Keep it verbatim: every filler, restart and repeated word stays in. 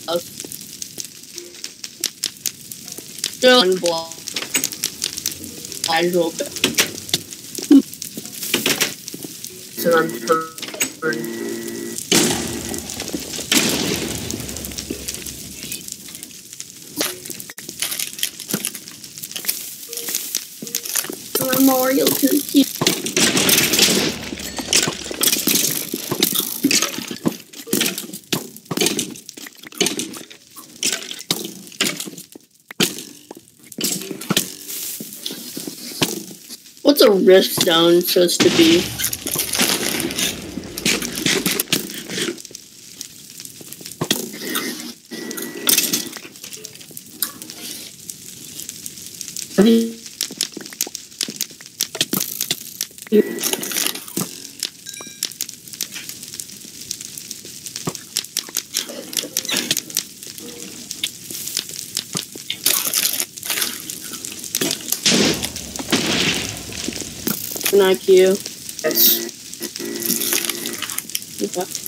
Still one block. Casual. So I'm Memorial to the team. What's a rift zone supposed to be? Not you. Yes. Okay.